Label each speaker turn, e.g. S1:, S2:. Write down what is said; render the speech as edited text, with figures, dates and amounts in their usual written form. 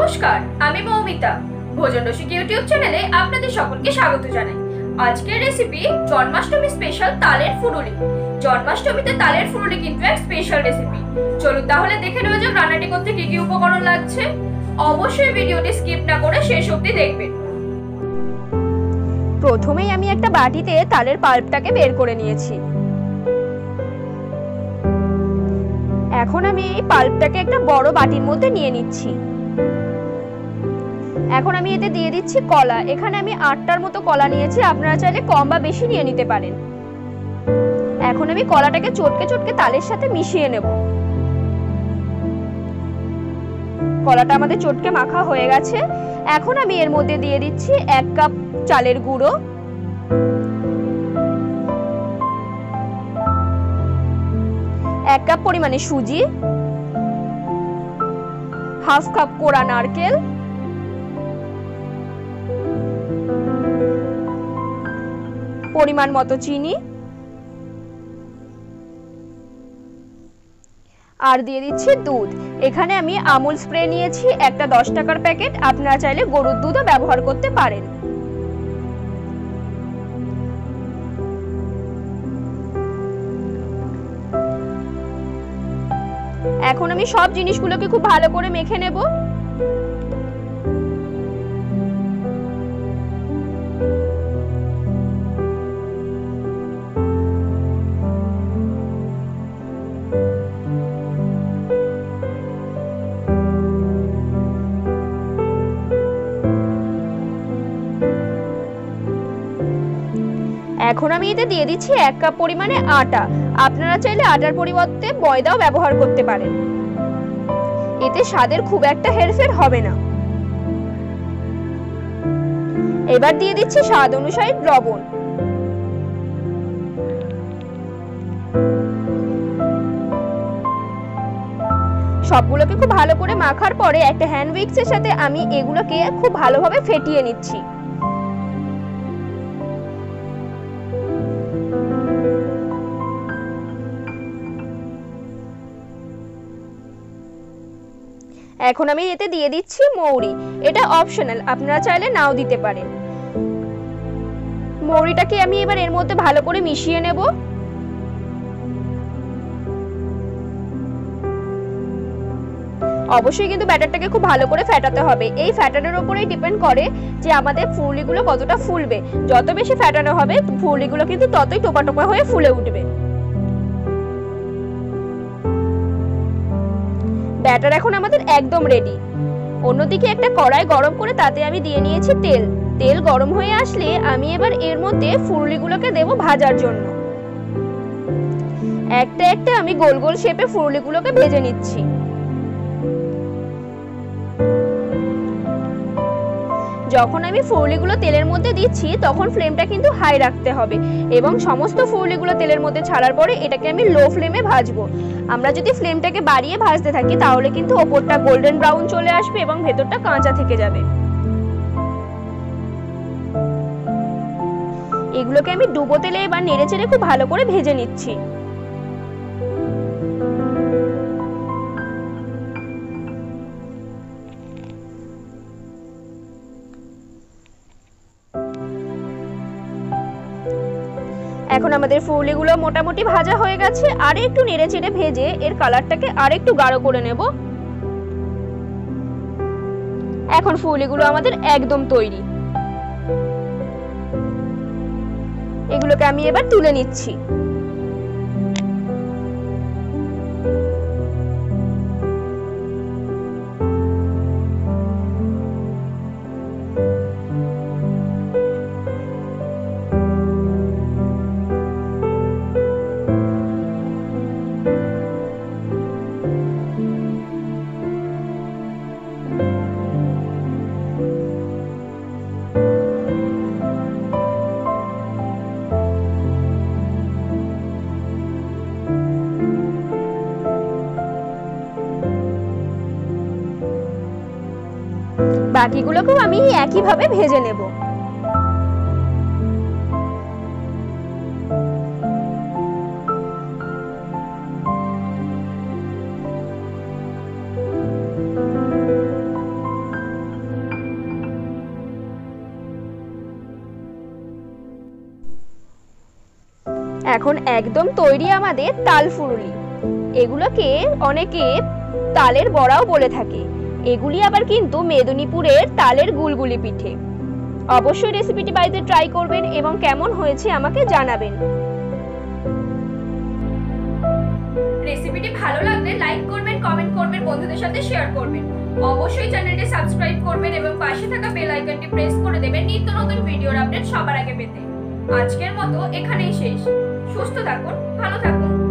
S1: নমস্কার, আমি মৌমিতা। ভোজন রসিক ইউটিউব চ্যানেলে আপনাদের সকলকে স্বাগত জানাই। আজকের রেসিপি জন্মাষ্টমী স্পেশাল তালের ফুরুলি। জন্মাষ্টমীতে তালের ফুরুলি কিন্তু এক স্পেশাল রেসিপি। চলুন তাহলে দেখে নেওয়া যাক রান্নাটি করতে কি কি উপকরণ লাগছে। অবশ্যই ভিডিওটি স্কিপ না করে শেষ অবধি দেখবেন।
S2: প্রথমেই আমি একটা বাটিতে তালের পাল্পটাকে বের করে নিয়েছি। এখন আমি এই পাল্পটাকে একটা বড় বাটির মধ্যে নিয়ে নিচ্ছি। এখন আমি এতে দিয়ে দিচ্ছি কলা। এখানে আমি 8টার মতো কলা নিয়েছি, আপনারা চাইলে কম বা বেশি নিয়ে নিতে পারেন। এখন আমি কলাটাকে চটকে চটকে তালের সাথে মিশিয়ে নেব। কলাটা আমাদের চটকে মাখা হয়ে গেছে। এখন আমি এর মধ্যে দিয়ে দিচ্ছি 1 কাপ চালের গুঁড়ো, 1 কাপ পরিমাণে সুজি, হাফ কাপ কোড়া নারকেল, পরিমাণ মতো চিনি, আর দিয়ে দিচ্ছি দুধ। এখানে আমি আমুল স্প্রে নিয়েছি, একটা 10 টাকার প্যাকেট। আপনারা চাইলে গরুর দুধও ব্যবহার করতে পারেন। এখন আমি সব জিনিসগুলোকে খুব ভালো করে মেখে নেব। এখন আমি এতে দিয়ে দিচ্ছি 1 কাপ পরিমাণে আটা। আপনারা চাইলে আটার পরিবর্তে ময়দাও ব্যবহার করতে পারেন। এতে স্বাদের খুব একটা হেরফের হবে না। এবার দিয়ে দিচ্ছি স্বাদ অনুসারে লবণ। সবগুলোকে খুব ভালো করে মাখার পরে একটা হ্যান্ড উইক্সের সাথে আমি এগুলোকে খুব ভালোভাবে ফেটিয়ে নিচ্ছি। এখন আমি এতে দিয়ে দিচ্ছি মৌরি। এটা অপশনাল, আপনারা চাইলে নাও দিতে পারেন। মৌরিটাকে আমি এবার এর মধ্যে ভালো করে মিশিয়ে নেব। অবশ্যই কিন্তু ব্যাটারটাকে খুব ভালো করে ফেটাতে হবে। এই ফ্যাটানোর উপরেই ডিপেন্ড করে যে আমাদের ফুললিগুলো কতটা ফুলবে। যত বেশি ফেটানো হবে ফুললিগুলো কিন্তু ততই টোপা টোপা হয়ে ফুলে উঠবে। ব্যাটার এখন আমাদের একদম রেডি। অন্যদিকে একটা কড়াই গরম করে তাতে আমি দিয়ে নিয়েছি তেল। তেল গরম হয়ে আসলে আমি এবার এর মধ্যে ফুললিগুলোকে দেব ভাজার জন্য। একটা একটা আমি গোল গোল শেপে ফুললিগুলোকে ভেজে নিচ্ছি। যখন আমি ফুললিগুলো তেলের মধ্যে দিচ্ছি তখন ফ্লেমটা কিন্তু হাই রাখতে হবে এবং সমস্ত ফুললিগুলো তেলের মধ্যে ছাড়ার পরে এটাকে আমি লো ফ্লেমে ভাজবো। আমরা যদি ফ্লেমটাকে বাড়িয়ে ভাজতে থাকি তাহলে কিন্তু ওপরটা গোল্ডেন ব্রাউন চলে আসবে এবং ভেতরটা কাঁচা থেকে যাবে। এগুলোকে আমি ডুবো তেলে এবার নেড়েচেড়ে খুব ভালো করে ভেজে নিচ্ছি। এখন আমাদের ফুললিগুলো মোটামুটি ভাজা হয়ে গেছে। আর একটু নেড়েচেড়ে ভেজে এর কালারটাকে আর একটু গাঢ় করে নেব। এখন ফুললিগুলো আমাদের একদম তৈরি। এগুলোকে আমি এবার তুলে নিচ্ছি। বাকিগুলোকেও আমি একইভাবে ভেজে নেব। এখন একদম তৈরি আমাদের তাল ফুরুলি। এগুলোকে অনেকে তালের বড়াও বলে থাকে। এগুলি আবার কিন্তু মেদিনীপুরের তালের গুলগুলি পিঠে। অবশ্যই রেসিপিটি বাড়িতে ট্রাই করবেন এবং কেমন হয়েছে আমাকে জানাবেন।
S1: রেসিপিটি ভালো লাগলে লাইক করবেন, কমেন্ট করবেন, বন্ধুদের সাথে শেয়ার করবেন। অবশ্যই চ্যানেলটি সাবস্ক্রাইব করবেন এবং পাশে থাকা বেল আইকনটি প্রেস করে দেবেন নিত্য নতুন ভিডিওর আপডেট সবার আগে পেতে। আজকের মতো এখানেই শেষ। সুস্থ থাকুন, ভালো থাকুন।